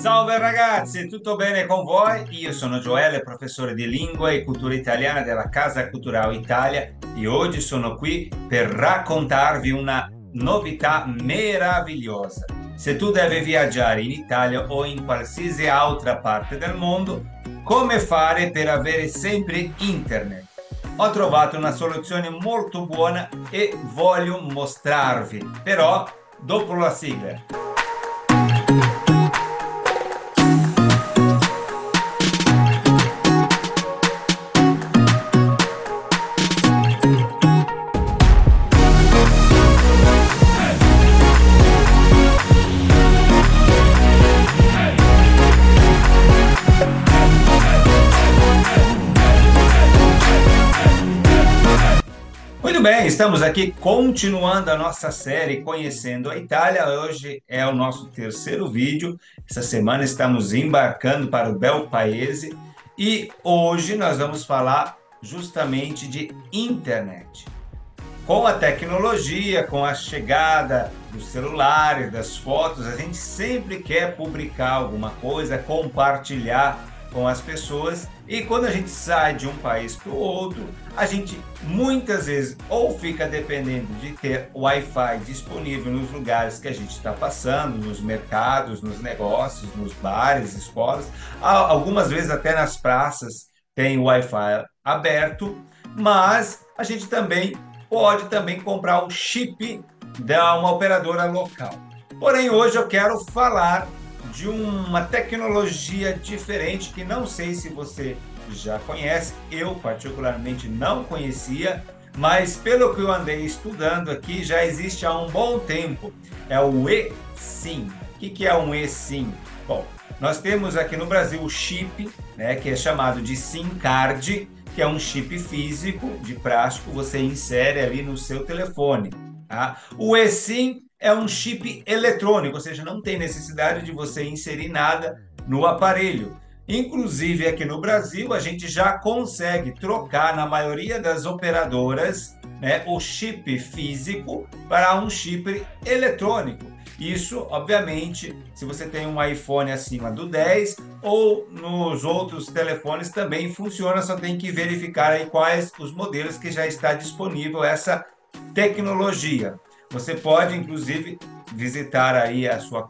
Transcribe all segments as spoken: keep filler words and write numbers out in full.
Salve ragazzi, tutto bene con voi? Io sono Joele, professore di lingua e cultura italiana della Casa Cultural Italia e oggi sono qui per raccontarvi una novità meravigliosa. Se tu devi viaggiare in Italia o in qualsiasi altra parte del mondo, come fare per avere sempre internet? Ho trovato una soluzione molto buona e voglio mostrarvi, però dopo la sigla. Muito bem, estamos aqui continuando a nossa série Conhecendo a Itália. Hoje é o nosso terceiro vídeo. Essa semana estamos embarcando para o bel paese e hoje nós vamos falar justamente de internet. Com a tecnologia, com a chegada dos celulares, das fotos, a gente sempre quer publicar alguma coisa, compartilhar com as pessoas, e quando a gente sai de um país para o outro, a gente muitas vezes ou fica dependendo de ter Wi-Fi disponível nos lugares que a gente está passando, nos mercados, nos negócios, nos bares, escolas, algumas vezes até nas praças tem Wi-Fi aberto, mas a gente também pode também comprar um chip de uma operadora local. Porém, hoje eu quero falar de uma tecnologia diferente que não sei se você já conhece, eu particularmente não conhecia, mas pelo que eu andei estudando aqui, já existe há um bom tempo, é o eSIM. O que é um eSIM? Bom, nós temos aqui no Brasil o chip, né, que é chamado de SIM card, que é um chip físico de plástico, você insere ali no seu telefone. Tá? O eSIM é um chip eletrônico, ou seja, não tem necessidade de você inserir nada no aparelho. Inclusive aqui no Brasil a gente já consegue trocar na maioria das operadoras, né, o chip físico para um chip eletrônico. Isso, obviamente, se você tem um iPhone acima do dez ou nos outros telefones também funciona, só tem que verificar aí quais os modelos que já está disponível essa tecnologia. Você pode, inclusive, visitar aí a sua,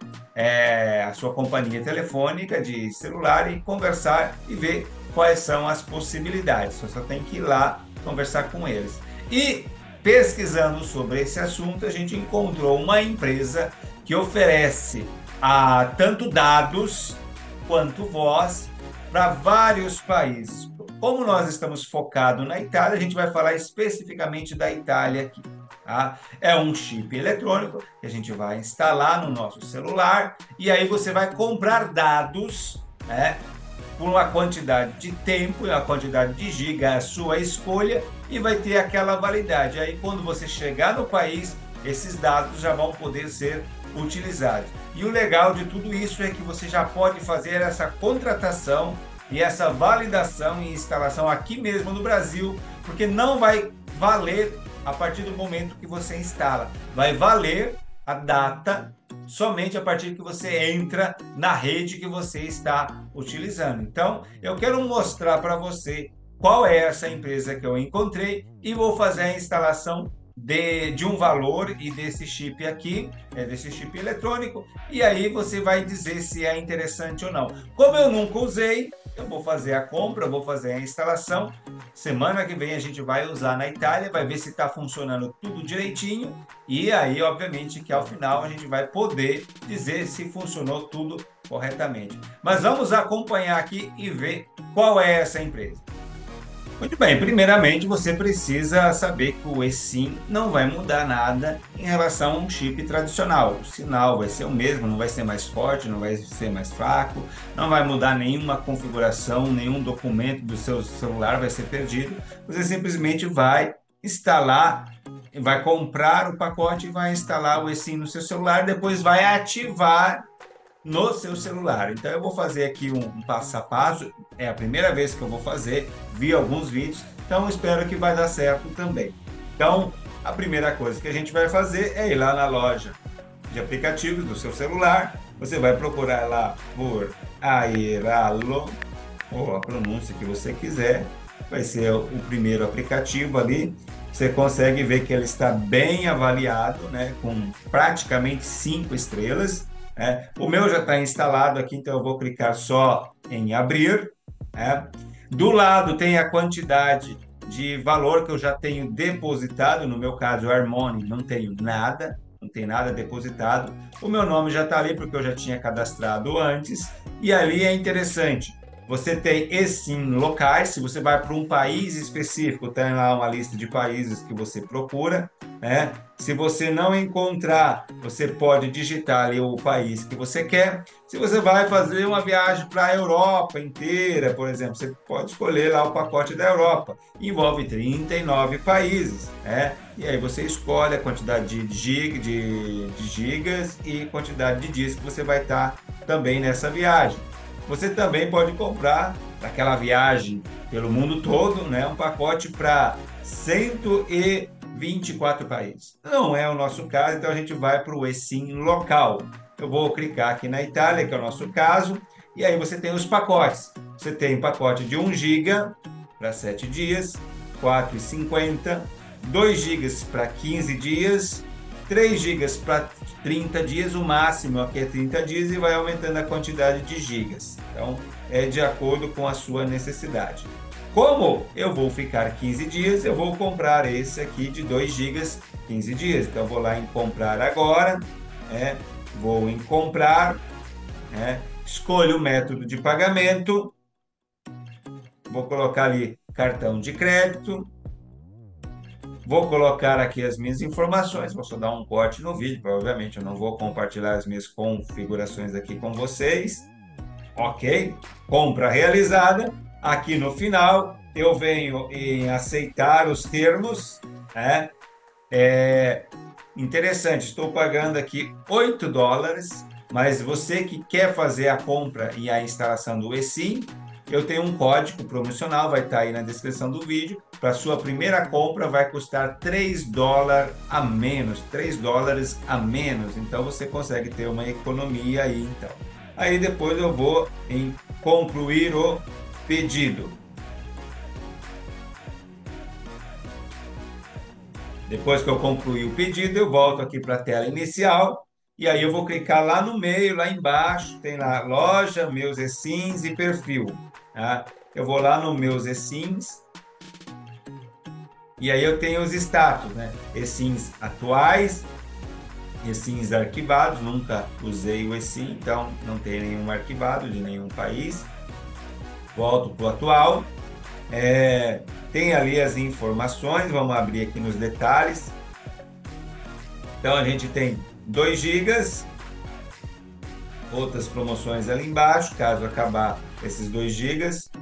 é, a sua companhia telefônica de celular e conversar e ver quais são as possibilidades. Você só tem que ir lá conversar com eles. E pesquisando sobre esse assunto, a gente encontrou uma empresa que oferece a, tanto dados quanto voz para vários países. Como nós estamos focados na Itália, a gente vai falar especificamente da Itália aqui. Tá? É um chip eletrônico que a gente vai instalar no nosso celular e aí você vai comprar dados, né, por uma quantidade de tempo e uma quantidade de giga, a sua escolha, e vai ter aquela validade. Aí quando você chegar no país, esses dados já vão poder ser utilizados. E o legal de tudo isso é que você já pode fazer essa contratação e essa validação e instalação aqui mesmo no Brasil, porque não vai valer a partir do momento que você instala. Vai valer a data somente a partir que você entra na rede que você está utilizando. Então, eu quero mostrar para você qual é essa empresa que eu encontrei e vou fazer a instalação de, de um valor e desse chip aqui, é desse chip eletrônico, e aí você vai dizer se é interessante ou não. Como eu nunca usei, eu vou fazer a compra, vou fazer a instalação. Semana que vem a gente vai usar na Itália, vai ver se está funcionando tudo direitinho. E aí, obviamente, que ao final a gente vai poder dizer se funcionou tudo corretamente. Mas vamos acompanhar aqui e ver qual é essa empresa. Muito bem, primeiramente você precisa saber que o eSIM não vai mudar nada em relação a um chip tradicional. O sinal vai ser o mesmo, não vai ser mais forte, não vai ser mais fraco, não vai mudar nenhuma configuração, nenhum documento do seu celular vai ser perdido. Você simplesmente vai instalar, vai comprar o pacote e vai instalar o eSIM no seu celular, depois vai ativar no seu celular. Então eu vou fazer aqui um, um passo a passo, é a primeira vez que eu vou fazer, vi alguns vídeos, então espero que vai dar certo também. Então a primeira coisa que a gente vai fazer é ir lá na loja de aplicativos do seu celular, Você vai procurar lá por Airalo, ou a pronúncia que você quiser, vai ser o primeiro aplicativo ali. Você consegue ver que ele está bem avaliado, né, com praticamente cinco estrelas. Né? O meu já está instalado aqui, então eu vou clicar só em abrir. Né? Do lado tem a quantidade de valor que eu já tenho depositado. No meu caso, o Harmony, não tenho nada, não tem nada depositado. O meu nome já está ali porque eu já tinha cadastrado antes. E ali é interessante. Você tem eSIM locais, se você vai para um país específico, tem lá uma lista de países que você procura, né? Se você não encontrar, você pode digitar ali o país que você quer. Se você vai fazer uma viagem para a Europa inteira, por exemplo, você pode escolher lá o pacote da Europa. Envolve trinta e nove países, né? E aí você escolhe a quantidade de, gig, de, de gigas e quantidade de dias que você vai estar também nessa viagem. Você também pode comprar aquela viagem pelo mundo todo, né, um pacote para cento e vinte e quatro países. Não é o nosso caso, então a gente vai para o eSIM local. Eu vou clicar aqui na Itália, que é o nosso caso, e aí você tem os pacotes. Você tem um pacote de um giga para sete dias, quatro e cinquenta, dois gigas para quinze dias, três gigas para trinta dias, o máximo aqui é trinta dias e vai aumentando a quantidade de gigas. Então, é de acordo com a sua necessidade. Como eu vou ficar quinze dias, eu vou comprar esse aqui de dois gigas, quinze dias. Então, vou lá em comprar agora, né? Vou em comprar, né? Escolho o método de pagamento, vou colocar ali cartão de crédito. Vou colocar aqui as minhas informações, vou só dar um corte no vídeo, provavelmente eu não vou compartilhar as minhas configurações aqui com vocês. Ok, compra realizada. Aqui no final eu venho em aceitar os termos, né? É interessante, estou pagando aqui oito dólares, mas você que quer fazer a compra e a instalação do eSIM, eu tenho um código promocional, vai estar aí na descrição do vídeo. Para sua primeira compra vai custar três dólares a menos, três dólares a menos. Então você consegue ter uma economia aí, então. Aí depois eu vou em concluir o pedido. Depois que eu concluir o pedido, eu volto aqui para a tela inicial. E aí eu vou clicar lá no meio, lá embaixo, tem lá loja, meus eSIMs e perfil. Tá? Eu vou lá no meus eSIMs. E aí eu tenho os status, né? eSIMs atuais, eSIMs arquivados, nunca usei o eSIM, então não tem nenhum arquivado de nenhum país. Volto para o atual. É, tem ali as informações, vamos abrir aqui nos detalhes. Então a gente tem dois gigas, outras promoções ali embaixo, caso acabar esses dois gigas.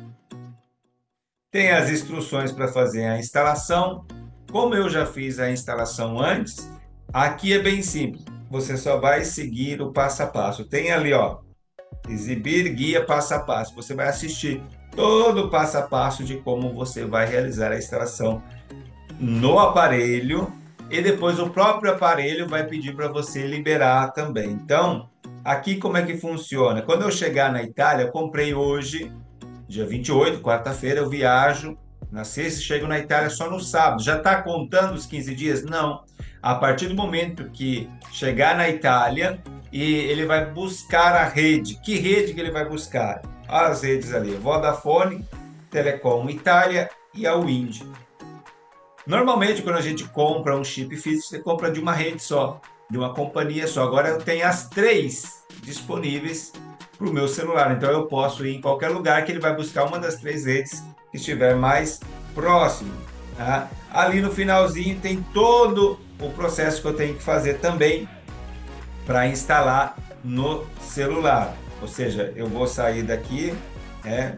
Tem as instruções para fazer a instalação. Como eu já fiz a instalação antes, aqui é bem simples. Você só vai seguir o passo a passo. Tem ali, ó, exibir guia passo a passo. Você vai assistir todo o passo a passo de como você vai realizar a instalação no aparelho e depois o próprio aparelho vai pedir para você liberar também. Então, aqui como é que funciona? Quando eu chegar na Itália, eu comprei hoje, dia vinte e oito, quarta-feira, eu viajo na sexta e chego na Itália só no sábado. Já está contando os quinze dias? Não. A partir do momento que chegar na Itália e ele vai buscar a rede. Que rede que ele vai buscar? As redes ali, Vodafone, Telecom Itália e a Wind. Normalmente, quando a gente compra um chip físico, você compra de uma rede só, de uma companhia só. Agora eu tenho as três disponíveis para o meu celular. Então eu posso ir em qualquer lugar que ele vai buscar uma das três redes que estiver mais próximo. Tá? Ali no finalzinho tem todo o processo que eu tenho que fazer também para instalar no celular. Ou seja, eu vou sair daqui, né?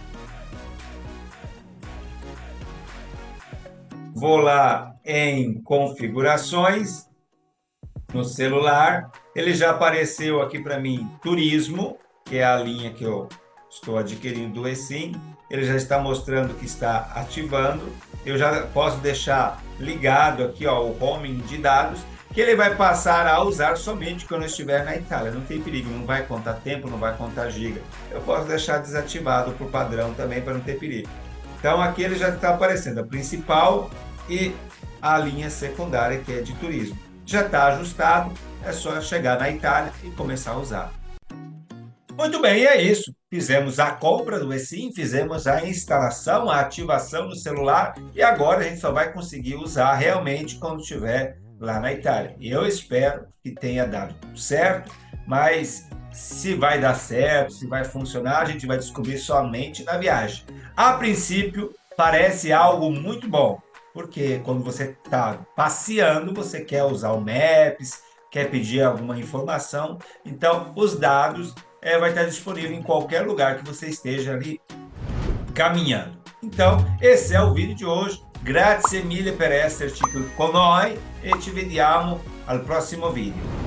Vou lá em configurações no celular. Ele já apareceu aqui para mim, turismo, que é a linha que eu estou adquirindo do eSIM. Ele já está mostrando que está ativando. Eu já posso deixar ligado aqui, ó, o roaming de dados. que ele vai passar a usar somente quando eu estiver na Itália. Não tem perigo, não vai contar tempo, não vai contar giga. Eu posso deixar desativado por padrão também para não ter perigo. Então aqui ele já está aparecendo a principal e a linha secundária, que é de turismo. Já está ajustado, é só chegar na Itália e começar a usar. Muito bem, e é isso. Fizemos a compra do eSIM, fizemos a instalação, a ativação no celular e agora a gente só vai conseguir usar realmente quando estiver lá na Itália. E eu espero que tenha dado certo, mas se vai dar certo, se vai funcionar, a gente vai descobrir somente na viagem. A princípio, parece algo muito bom, porque quando você está passeando, você quer usar o Maps, quer pedir alguma informação, então os dados é, vai estar disponível em qualquer lugar que você esteja ali caminhando. Então, esse é o vídeo de hoje. Grazie mille per esserci con noi e ci vediamo al prossimo video.